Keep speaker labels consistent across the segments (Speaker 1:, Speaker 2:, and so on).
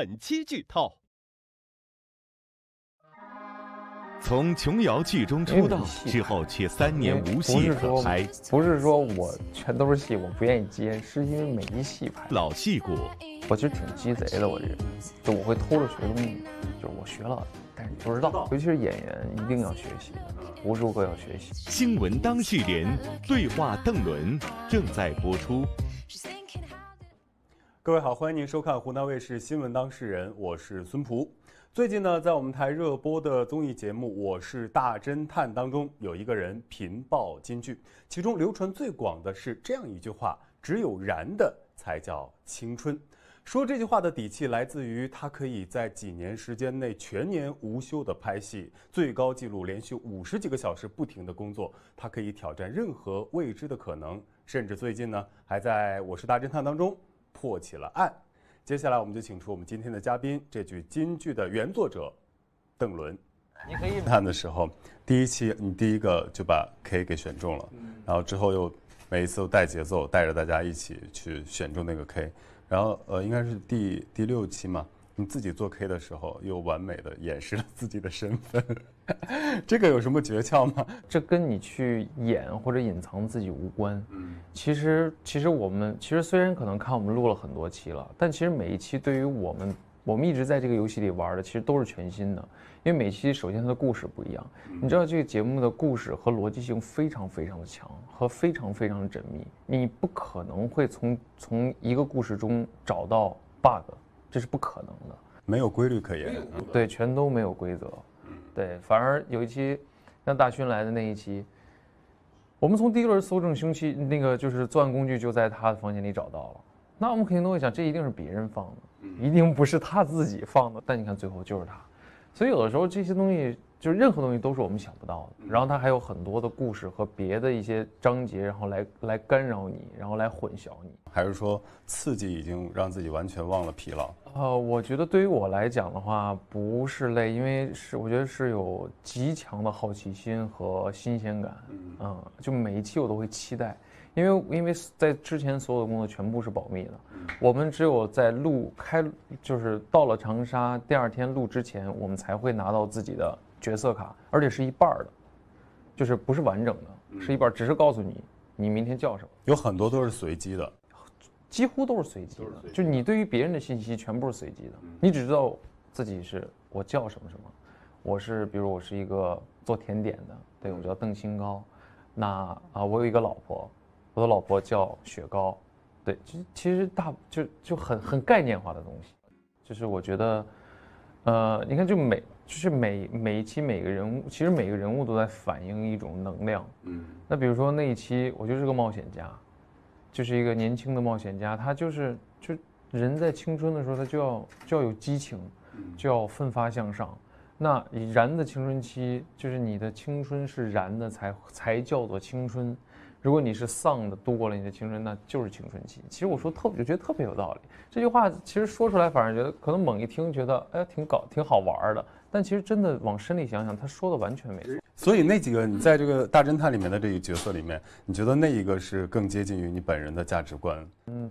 Speaker 1: 本期剧透。
Speaker 2: 从琼瑶剧中出道之后，却3年无戏可拍。
Speaker 3: 不是说我全都是戏，我不愿意接，是因为没戏拍。
Speaker 2: 老戏骨，
Speaker 3: 我其实挺鸡贼的，我这人，就我会偷着学东西，就是我学了，但是你不知道。尤其是演员，一定要学习，无时无刻要学习。
Speaker 2: 新闻当事人对话邓伦正在播出。
Speaker 4: 各位好，欢迎您收看湖南卫视新闻当事人，我是孙璞。最近呢，在我们台热播的综艺节目《我是大侦探》当中，有一个人频爆金句，其中流传最广的是这样一句话：只有燃的才叫青春。说这句话的底气来自于他可以在几年时间内全年无休的拍戏，最高纪录连续50几个小时不停的工作，他可以挑战任何未知的可能，甚至最近呢，还在《我是大侦探》当中破起了案。接下来我们就请出我们今天的嘉宾，这句金句的原作者邓伦。
Speaker 3: 你可以
Speaker 4: 看的时候，第一期你第一个就把 K 给选中了，然后之后又每一次都带节奏，带着大家一起去选中那个 K， 然后应该是第6期嘛，你自己做 K 的时候又完美的掩饰了自己的身份，这个有什么诀窍吗？
Speaker 3: 这跟你去演或者隐藏自己无关。其实我们虽然可能看我们录了很多期了，但其实每一期对于我们一直在这个游戏里玩的，其实都是全新的。因为每期首先它的故事不一样，你知道这个节目的故事和逻辑性非常非常的强，和非常非常的缜密，你不可能会从一个故事中找到 bug， 这是不可能的。
Speaker 4: 没有规律可言，
Speaker 3: 对，全都没有规则。对，反而有一期像大勋来的那一期，我们从第一轮搜证凶器那个就是作案工具就在他的房间里找到了，那我们肯定都会想，这一定是别人放的，一定不是他自己放的。但你看最后就是他，所以有的时候这些东西就是任何东西都是我们想不到的，然后它还有很多的故事和别的一些章节，然后来干扰你，然后来混淆你。
Speaker 4: 还是说刺激已经让自己完全忘了疲劳？
Speaker 3: 我觉得对于我来讲的话，不是累，因为我觉得是有极强的好奇心和新鲜感。就每一期我都会期待，因为在之前所有的工作全部是保密的，我们只有在就是到了长沙第2天录之前，我们才会拿到自己的角色卡，而且是一半的，就是不是完整的，是一半，只是告诉你明天叫什么。
Speaker 4: 有很多都是随机的。
Speaker 3: 几乎都是随机的，就你对于别人的信息全部是随机的，你只知道自己是我叫什么什么，比如我是一个做甜点的，对，我叫邓新高，那我有一个老婆，我的老婆叫雪糕，对，其实就很概念化的东西，就是我觉得，你看每一期每个人物，其实每个人物都在反映一种能量，那比如说那一期我就是个冒险家。就是一个年轻的冒险家，他就人在青春的时候，他就要有激情，就要奋发向上。那燃的青春期，就是你的青春是燃的才叫做青春。如果你是丧的度过了你的青春，那就是青春期。其实我觉得特别有道理。这句话其实说出来，反而觉得可能猛一听觉得挺好玩的，但其实真的往深里想想，他说的完全没错。
Speaker 4: 所以那几个你在这个大侦探里面的这个角色里面，你觉得那一个是更接近于你本人的价值观？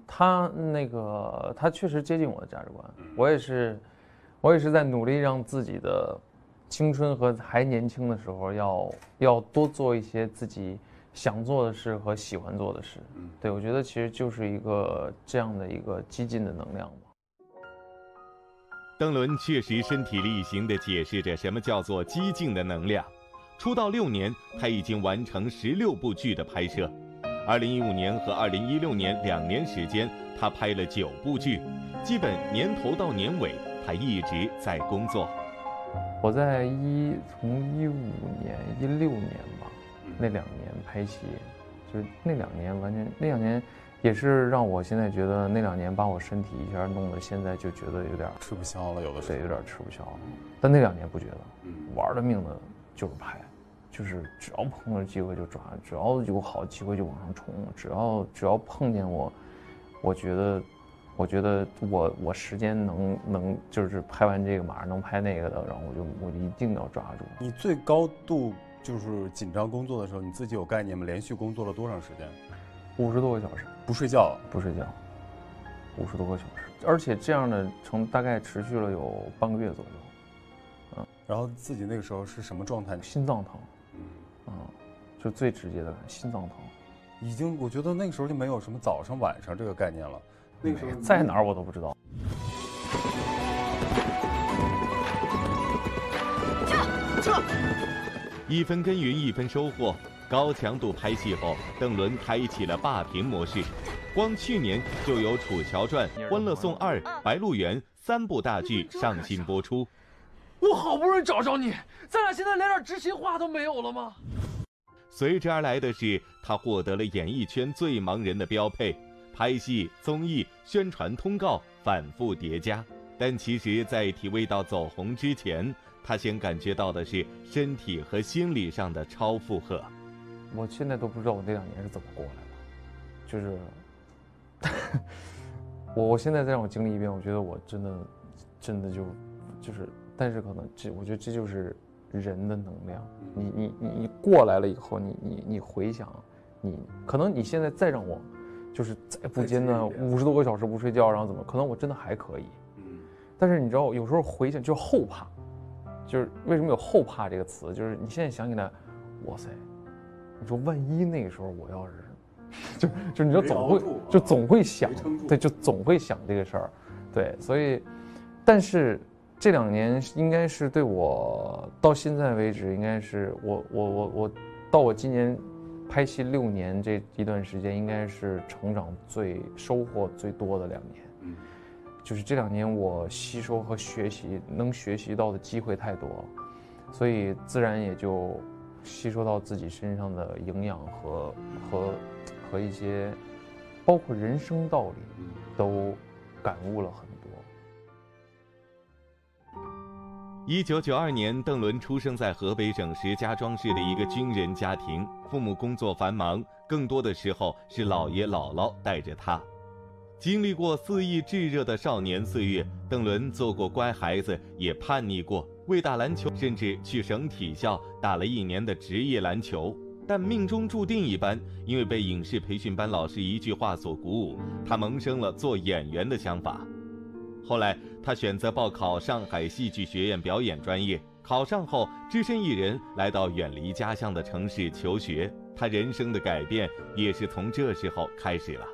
Speaker 3: 他确实接近我的价值观。我也是在努力让自己的青春和还年轻的时候要多做一些自己想做的事和喜欢做的事。对，我觉得其实就是一个这样的一个激进的能量吧。
Speaker 2: 邓伦确实身体力行地解释着什么叫做激进的能量。出道6年，他已经完成16部剧的拍摄。2015年和2016年2年时间，他拍了9部剧，基本年头到年尾，他一直在工作。
Speaker 3: 我在从15年、16年吧，那2年拍戏，就是那2年也是让我现在觉得那2年把我身体一下弄得现在就觉得有点
Speaker 4: 吃不消了，有的时候
Speaker 3: 对，有点吃不消了。但那2年不觉得，玩了命的就是拍。就是只要碰到机会就抓，只要有好机会就往上冲，只要碰见我觉得我时间能就是拍完这个马上能拍那个的，然后我就一定要抓住。
Speaker 4: 你最高度就是紧张工作的时候，你自己有概念吗？连续工作了多长时间？
Speaker 3: 50多个小时，
Speaker 4: 不睡觉？
Speaker 3: 不睡觉，50多个小时。 而且这样的大概持续了有半个月左右。
Speaker 4: 然后自己那个时候是什么状态？
Speaker 3: 心脏疼，就最直接的心脏疼。
Speaker 4: 已经，我觉得那个时候就没有什么早上晚上这个概念了。那个时候
Speaker 3: 在哪儿我都不知道。
Speaker 2: 撤！一分耕耘一分收获，高强度拍戏后，邓伦开启了霸屏模式。光去年就有《楚乔传》《欢乐颂2》《白鹿原》3部大剧上新播出。
Speaker 1: 我好不容易找着你，咱俩现在连点知心话都没有了吗？
Speaker 2: 随之而来的是，他获得了演艺圈最忙人的标配，拍戏、综艺、宣传通告反复叠加。但其实，在体味到走红之前，他先感觉到的是身体和心理上的超负荷。
Speaker 3: 我现在都不知道我这2年是怎么过来的，就是我现在再让我经历一遍，我觉得我真的就是，但是可能我觉得这就是人的能量。你过来了以后，你回想，可能你现在再让我，就是再不艰难50多个小时不睡觉，然后怎么，可能我真的还可以。但是你知道，有时候回想就后怕，就是为什么有后怕这个词？就是你现在想起来，哇塞，你说万一那个时候我要是，就你说总会想，对，就总会想这个事儿，对，所以，但是这2年应该是对我到现在为止，应该是我到我今年拍戏6年这一段时间，应该是成长收获最多的2年。就是这2年我吸收和能学习到的机会太多了，所以自然也就吸收到自己身上的营养和一些包括人生道理都感悟了很多。
Speaker 2: 1992年，邓伦出生在河北省石家庄市的一个军人家庭，父母工作繁忙，更多的时候是姥爷姥姥带着他。经历过肆意炙热的少年岁月，邓伦做过乖孩子，也叛逆过，为打篮球甚至去省体校打了1年的职业篮球。但命中注定一般，因为被影视培训班老师一句话所鼓舞，他萌生了做演员的想法。后来他选择报考上海戏剧学院表演专业，考上后只身一人来到远离家乡的城市求学。他人生的改变也是从这时候开始了。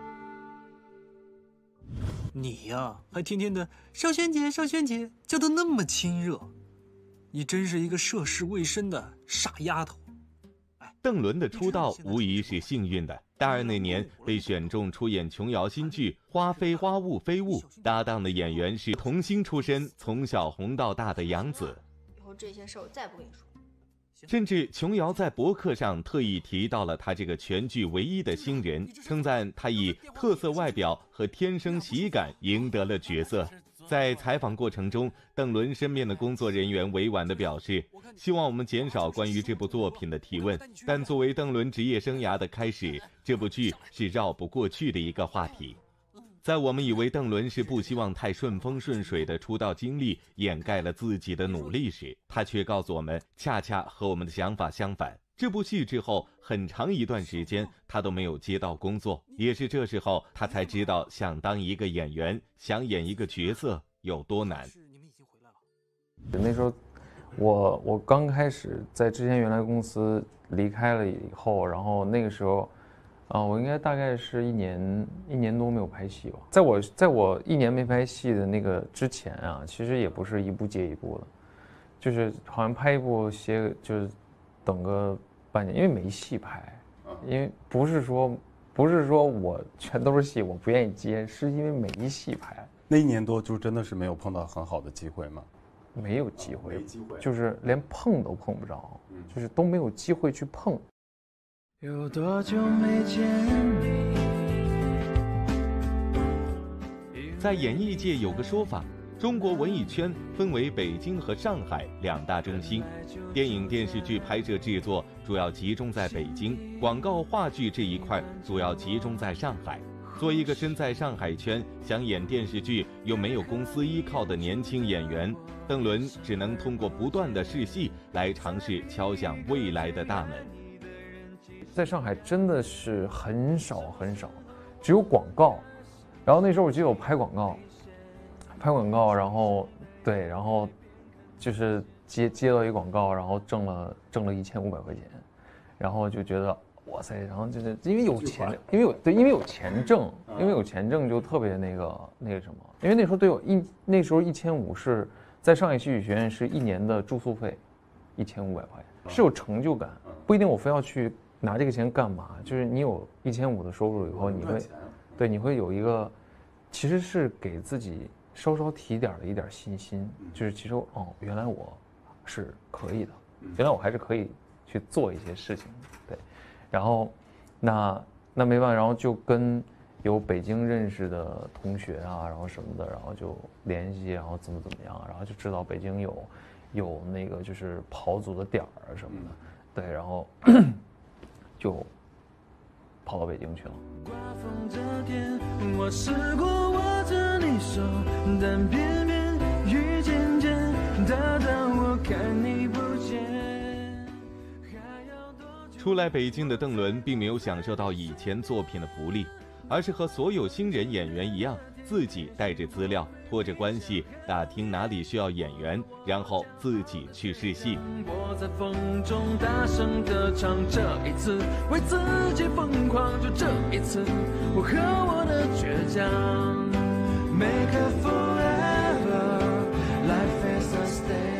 Speaker 1: 你呀，还天天的少萱姐，少萱姐，叫得那么亲热，你真是一个涉世未深的傻丫头。
Speaker 2: 邓伦的出道无疑是幸运的，大2那年被选中出演琼瑶新剧《花非花雾非雾》，搭档的演员是童星出身、从小红到大的杨紫。
Speaker 5: 以后这些事我再也不跟你说。
Speaker 2: 甚至琼瑶在博客上特意提到了他这个全剧唯一的新人，称赞他以特色外表和天生喜感赢得了角色。在采访过程中，邓伦身边的工作人员委婉地表示，希望我们减少关于这部作品的提问，但作为邓伦职业生涯的开始，这部剧是绕不过去的一个话题。在我们以为邓伦是不希望太顺风顺水的出道经历掩盖了自己的努力时，他却告诉我们，恰恰和我们的想法相反。这部戏之后很长一段时间他都没有接到工作，也是这时候他才知道想当一个演员，想演一个角色有多难。
Speaker 3: 那时候我刚开始在之前原来公司离开了以后，然后那个时候我应该大概是一年多没有拍戏吧。在我1年没拍戏的那个之前啊，其实也不是一部接一部的，就是好像拍一部就是等个半年，因为没戏拍，因为不是说我全都是戏我不愿意接，是因为没戏拍。
Speaker 4: 那1年多就真的是没有碰到很好的机会吗？
Speaker 3: 没有机会，就是连碰都碰不着，就是都没有机会去碰。
Speaker 1: 有多久没见你？
Speaker 2: 在演艺界有个说法，中国文艺圈分为北京和上海2大中心，电影电视剧拍摄制作主要集中在北京，广告话剧这一块主要集中在上海。做一个身在上海圈想演电视剧又没有公司依靠的年轻演员，邓伦只能通过不断的试戏来尝试敲响未来的大门。
Speaker 3: 在上海真的是很少，只有广告然后那时候我记得我拍广告，然后对，然后就是接到一广告，然后挣了1500块钱，然后就觉得哇塞，然后就是因为有钱，因为有钱挣，因为有钱挣就特别那个什么，因为那时候那时候1500是在上海戏剧学院是1年的住宿费，1500块钱是有成就感，不一定我非要去拿这个钱干嘛，就是你有1500的收入以后，你会有一个，其实是给自己稍稍提点的一点信心，就是其实原来我是可以的，原来我还是可以去做一些事情，对，然后那没办法，然后就跟有北京认识的同学啊，然后什么的，然后就联系，然后怎么样，然后就知道北京有那个就是跑组的点儿什么的，对，然后就跑到北京去了。刮风这天，我试过握着你手，但偏偏雨渐渐大到我看你不见。
Speaker 2: 初来北京的邓伦并没有享受到以前作品的福利，而是和所有新人演员一样，自己带着资料，拖着关系，打听哪里需要演员，然后自己去试戏。我在风中大声地唱，这一次为自己疯狂，就这一次，我和我的倔强。Make it forever, life is a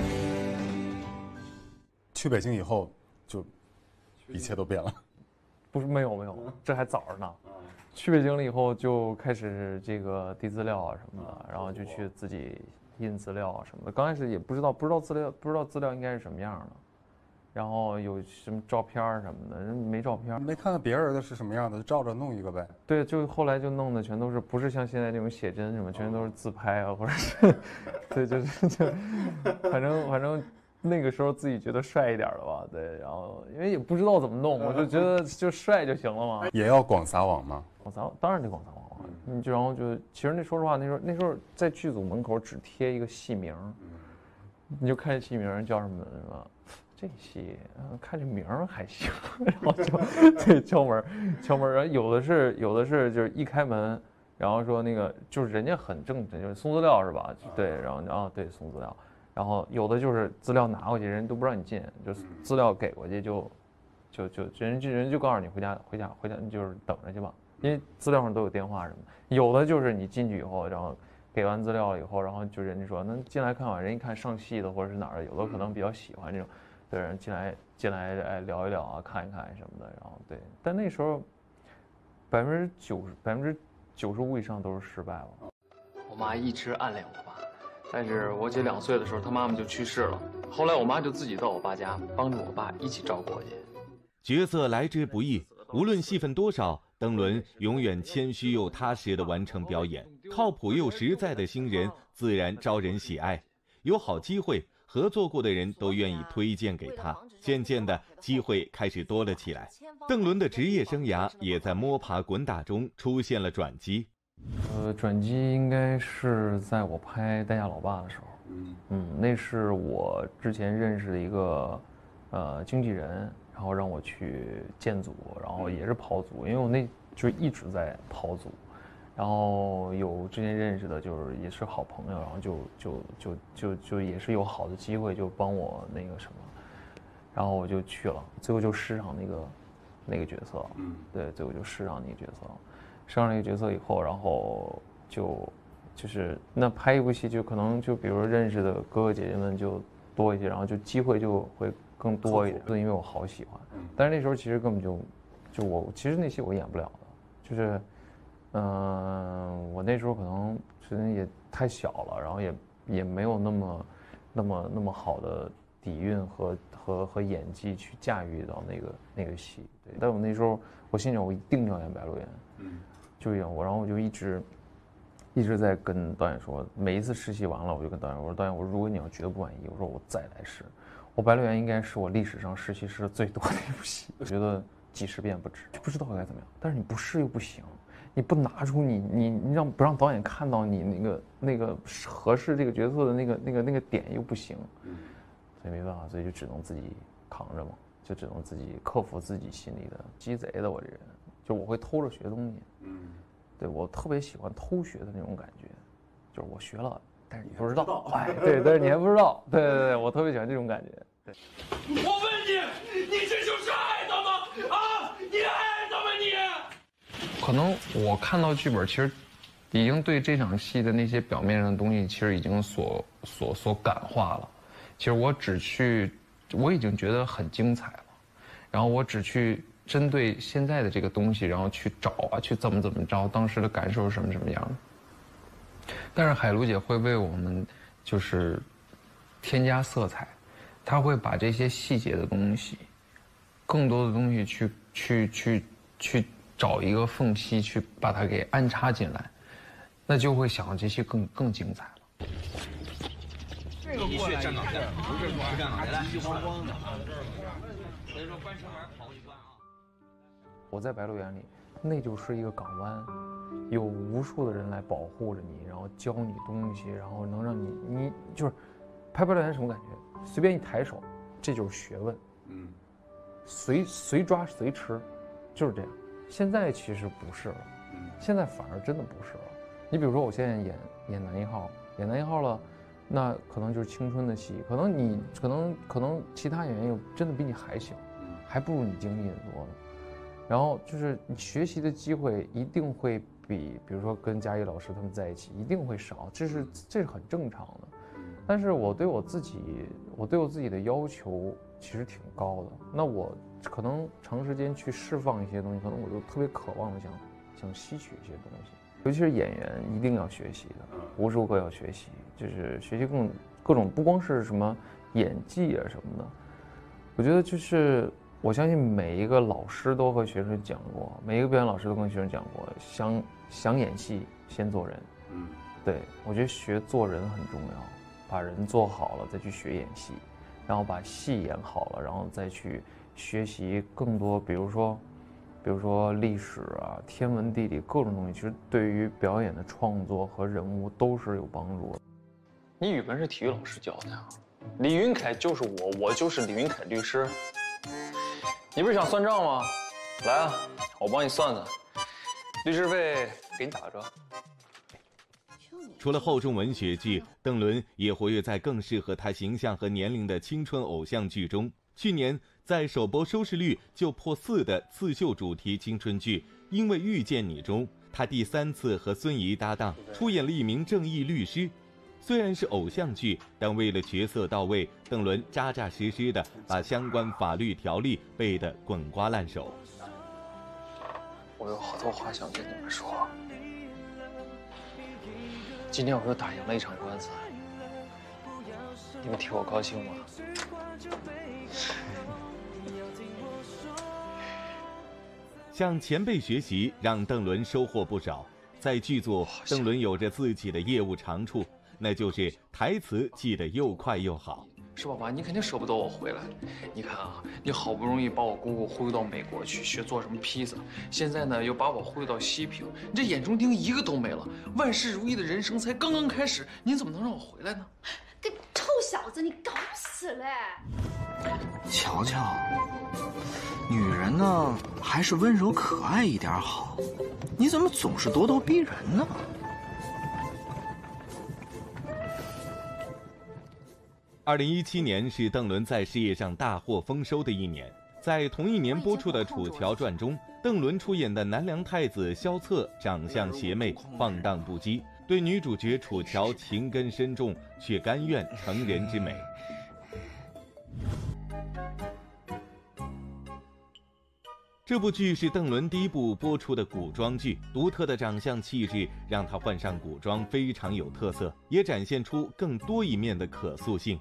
Speaker 2: stay。
Speaker 4: 去北京以后，就一切都变了。
Speaker 3: 不是没有，这还早着呢。去北京了以后就开始这个递资料啊什么的，然后就去自己印资料啊什么的。刚开始也不知道资料应该是什么样的，然后有什么照片什么的，人没照片，
Speaker 4: 没看看别人的是什么样的，就照着弄一个呗。
Speaker 3: 对，就后来就弄的全都是不是像现在这种写真什么，全都是自拍啊，或者是，对，就反正。那个时候自己觉得帅一点的吧，对，然后因为也不知道怎么弄，我就觉得就帅就行了嘛。
Speaker 4: 也要广撒网吗？
Speaker 3: 广撒当然得广撒网了，然后就其实说实话，那时候在剧组门口只贴一个戏名，你就看戏名叫什么是吧？这戏看这名还行，然后就对敲门，然后有的是就是一开门，然后说那个就是人家很正经，就是送资料是吧？对，然后对送资料。然后有的就是资料拿过去，人都不让你进，就资料给过去就人就告诉你回家，你就是等着去吧，因为资料上都有电话什么的。有的就是你进去以后，然后给完资料以后，然后就人家说那进来看看，人一看上戏的或者是哪儿的，有的可能比较喜欢这种，对人进来哎聊一聊啊，看一看什么的，然后对，但那时候95%以上都是失败了。
Speaker 6: 我妈一直暗恋我爸。但是我姐2岁的时候，她妈妈就去世了。后来我妈就自己到我爸家，帮着我爸一起照顾我姐。
Speaker 2: 角色来之不易，无论戏份多少，邓伦永远谦虚又踏实地完成表演。靠谱又实在的新人，自然招人喜爱。有好机会，合作过的人都愿意推荐给他。渐渐的，机会开始多了起来。邓伦的职业生涯也在摸爬滚打中出现了转机。
Speaker 3: 转机应该是在我拍《代驾老爸》的时候，那是我之前认识的一个经纪人，然后让我去建组，然后也是跑组，因为我那就一直在跑组，然后有之前认识的，就是也是好朋友，然后就也是有好的机会，就帮我那个什么，然后我就去了，最后就试上那个角色，对，最后就试上那个角色。上了一个角色以后，然后就是那拍一部戏就可能就比如认识的哥哥姐姐们就多一些，然后就机会就会更多一点，因为我好喜欢。但是那时候其实根本就我其实那戏我演不了的，就是我那时候可能时间也太小了，然后也没有那么好的底蕴和演技去驾驭到那个戏。对，但我那时候我心想我一定要演白鹿原。就演我，然后我就一直在跟导演说，每一次试戏完了，我就跟导演说，导演，我说如果你要觉得不满意，我说我再来试。我白鹿原应该是我历史上试戏试的最多的一部戏，我觉得几十遍不止，就不知道该怎么样。但是你不试又不行，你不拿出你不让导演看到你那个合适这个角色的那个点又不行，所以没办法，所以就只能自己扛着嘛，就只能自己克服自己心里的鸡贼的我这人。就我会偷着学东西， 对，我特别喜欢偷学的那种感觉，就是我学了，但是你不知道，哎，对，但是你还不知道，对对对，我特别喜欢这种感觉。对，
Speaker 7: 我问你，你这就是爱他吗？啊，你爱他吗你？
Speaker 6: 可能我看到剧本，其实已经对这场戏的那些表面上的东西，其实已经所感化了。其实我已经觉得很精彩了，然后我只去针对现在的这个东西，然后去找啊，去怎么着，当时的感受是什么样的。但是海璐姐会为我们就是添加色彩，她会把这些细节的东西，更多的东西去找一个缝隙，去把它给安插进来，那就会想这些更精彩了。
Speaker 7: 这个过来站岗的，不是说站岗的，急慌慌的。所以说关城门跑一关啊。
Speaker 3: 我在《白鹿原》里，那就是一个港湾，有无数的人来保护着你，然后教你东西，然后能让你就是拍《白鹿原》什么感觉？随便一抬手，这就是学问。随抓随吃，就是这样。现在其实不是了，现在反而真的不是了。你比如说，我现在演男一号，演男一号了。那可能就是青春的戏，可能其他演员又真的比你还小，还不如你经历的多呢。然后就是你学习的机会一定会比如说跟嘉译老师他们在一起一定会少，这是很正常的。但是我对我自己的要求其实挺高的。那我可能长时间去释放一些东西，可能我就特别渴望的想吸取一些东西。尤其是演员一定要学习的，无时无刻要学习，就是学习各种，不光是什么演技啊什么的。我觉得就是我相信每一个老师都和学生讲过，每一个表演老师都跟学生讲过，想演戏先做人。对，我觉得学做人很重要，把人做好了再去学演戏，然后把戏演好了，然后再去学习更多，比如说历史啊、天文地理各种东西，其实对于表演的创作和人物都是有帮助的。
Speaker 6: 你语文是体育老师教的呀？李云凯就是我就是李云凯律师。你不是想算账吗？来啊，我帮你算算，律师费给你打个折。
Speaker 2: 除了厚重文学剧，邓伦也活跃在更适合他形象和年龄的青春偶像剧中。去年在首播收视率就破4的刺绣主题青春剧《因为遇见你》中，他第3次和孙怡搭档，出演了一名正义律师。虽然是偶像剧，但为了角色到位，邓伦扎扎实实的把相关法律条例背得滚瓜烂熟。
Speaker 6: 我有好多话想跟你们说。今天我又打赢了一场官司，你们替我高兴吗？
Speaker 2: 向前辈学习，让邓伦收获不少。在剧组，邓伦有着自己的业务长处，那就是台词记得又快又好。
Speaker 6: 是爸爸，你肯定舍不得我回来。你看啊，你好不容易把我姑姑忽悠到美国去学做什么披萨，现在呢又把我忽悠到西平，你这眼中钉一个都没了。万事如意的人生才刚刚开始，您怎么能让我回来呢？
Speaker 5: 个臭小子，你搞死嘞！
Speaker 8: 乔乔，女人呢还是温柔可爱一点好，你怎么总是咄咄逼人呢
Speaker 2: ？2017年是邓伦在事业上大获丰收的一年。在同一年播出的《楚乔传》中，邓伦出演的南梁太子萧策长相邪魅，放荡不羁，对女主角楚乔情根深重，却甘愿成人之美。这部剧是邓伦第一部播出的古装剧，独特的长相气质让他换上古装非常有特色，也展现出更多一面的可塑性。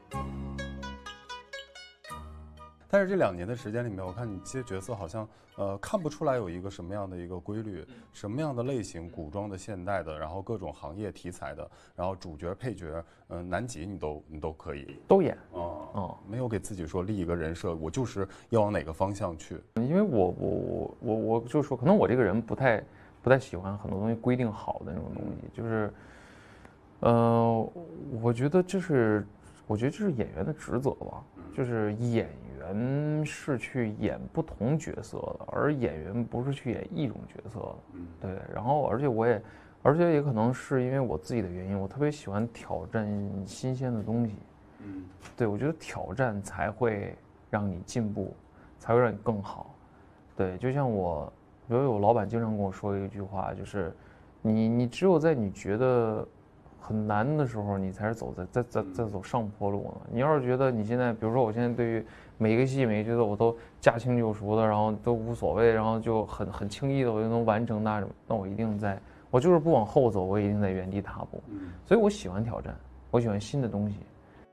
Speaker 4: 但是这2年的时间里面，我看你接角色好像看不出来有一个什么样的一个规律，什么样的类型，古装的、现代的，然后各种行业题材的，然后主角、配角，男几你都可以
Speaker 3: 都演
Speaker 4: 没有给自己说立一个人设，我就是要往哪个方向去。
Speaker 3: 因为我就说，可能我这个人不太喜欢很多东西规定好的那种东西，就是我觉得这是我觉得这是演员的职责吧，就是演员是去演不同角色的，而演员不是去演一种角色的。对，然后而且也可能是因为我自己的原因，我特别喜欢挑战新鲜的东西。对，我觉得挑战才会让你进步，才会让你更好。对，就像比如有老板经常跟我说一句话，就是你只有在你觉得很难的时候，你才是在走上坡路呢。你要是觉得你现在，比如说我现在对于每一个戏每一个角色我都驾轻就熟的，然后都无所谓，然后就很轻易的我就能完成那我就是不往后走，我一定在原地踏步。所以我喜欢挑战，我喜欢新的东西。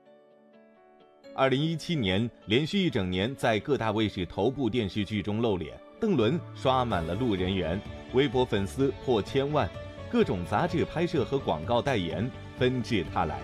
Speaker 2: 2017年，连续1整年在各大卫视头部电视剧中露脸，邓伦刷满了路人缘，微博粉丝破1000万，各种杂志拍摄和广告代言纷至沓来。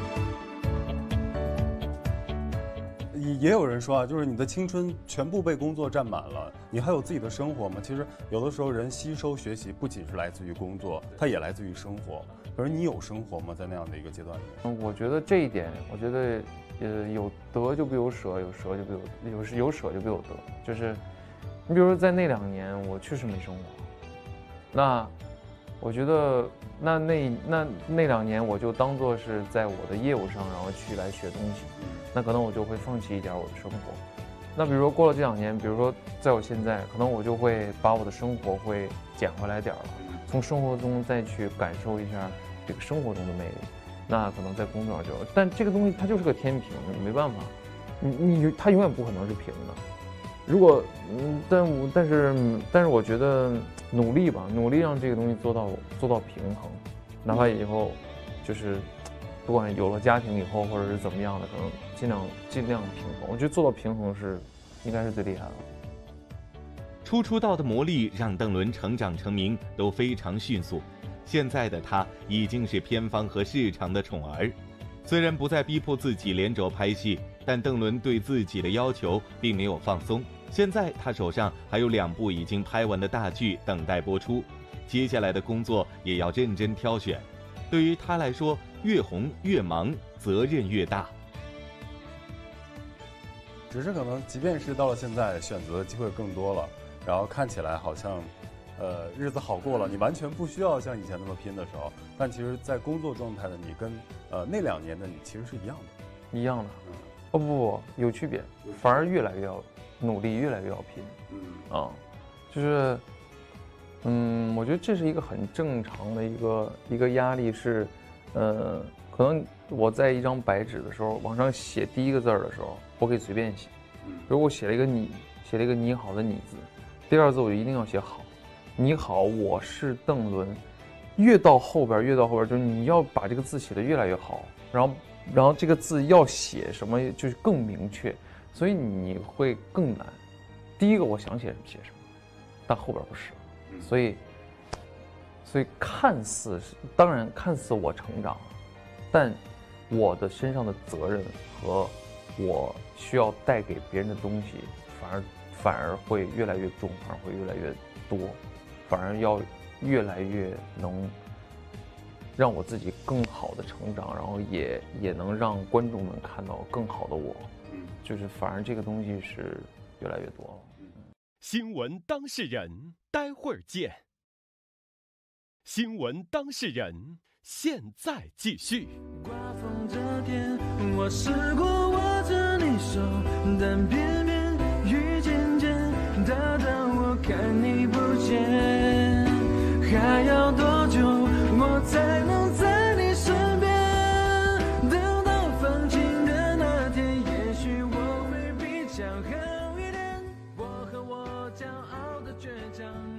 Speaker 4: 也有人说啊，就是你的青春全部被工作占满了，你还有自己的生活吗？其实有的时候人吸收学习不仅是来自于工作，它也来自于生活。可是你有生活吗？在那样的一个阶段里面？
Speaker 3: 我觉得这一点，我觉得有得就必有舍，有舍就必有舍就必有得。就是你比如说在那2年，我确实没生活，那我觉得那2年我就当做是在我的业务上，然后去来学东西。那可能我就会放弃一点我的生活。那比如说过了这2年，比如说在我现在，可能我就会把我的生活会捡回来点了，从生活中再去感受一下这个生活中的魅力。那可能在工作上但这个东西它就是个天平，你没办法，它永远不可能是平的。如果但是我觉得努力让这个东西做到平衡，哪怕以后就是不管有了家庭以后或者是怎么样的，可能尽量平衡。我觉得做到平衡应该是最厉害的。
Speaker 2: 出道的魔力让邓伦成长成名都非常迅速，现在的他已经是片方和市场的宠儿。虽然不再逼迫自己连轴拍戏，但邓伦对自己的要求并没有放松。现在他手上还有2部已经拍完的大剧等待播出，接下来的工作也要认真挑选。对于他来说，越红越忙，责任越大。
Speaker 4: 只是可能即便是到了现在，选择的机会更多了，然后看起来好像日子好过了，你完全不需要像以前那么拼的时候，但其实在工作状态的你跟那2年的你其实是一样的。
Speaker 3: 一样的。不，有区别，反而越来越要努力，越来越要拼。就是我觉得这是一个很正常的一个压力是，可能我在一张白纸的时候，往上写第一个字的时候，我可以随便写。如果我写了一个你好的你字，第2字我就一定要写好。你好，我是邓伦。越到后边，就是你要把这个字写得越来越好，然后这个字要写什么就是更明确，所以你会更难。第一个我想写什么写什么，但后边不是，所以看似我成长了，但我的身上的责任和我需要带给别人的东西，反而会越来越重，反而会越来越多，反而要越来越能让我自己更好的成长，然后也能让观众们看到更好的我，就是反而这个东西是越来越多了。
Speaker 9: 新闻当事人，待会儿见。新闻当事人，现在继续。
Speaker 10: 刮风这天，我试过握着你手，但偏偏雨渐渐大到我看你不见。还要多久我才能在你身边？等到放晴的那天，也许我会比较好一点。我和我骄傲的倔强。